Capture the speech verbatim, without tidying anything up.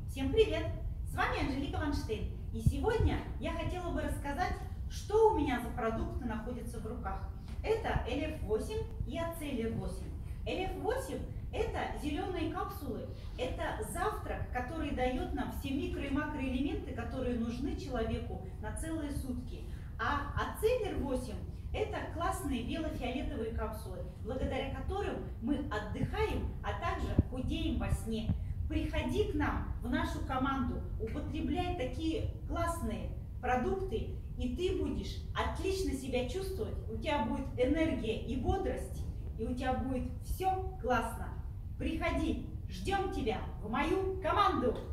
Всем привет! С вами Анжелика Ванштейн. И сегодня я хотела бы рассказать, что у меня за продукты находятся в руках. Это эл эф восемь и ацеллер восемь. эл эф восемь – это зеленые капсулы, это завтрак, который дает нам все микро- и макроэлементы, которые нужны человеку на целые сутки. А ацеллер восемь – это классные бело-фиолетовые капсулы, благодаря которым мы отдыхаем, а также худеем во сне. Приходи к нам в нашу команду, употребляй такие классные продукты, и ты будешь отлично себя чувствовать, у тебя будет энергия и бодрость, и у тебя будет все классно. Приходи, ждем тебя в мою команду!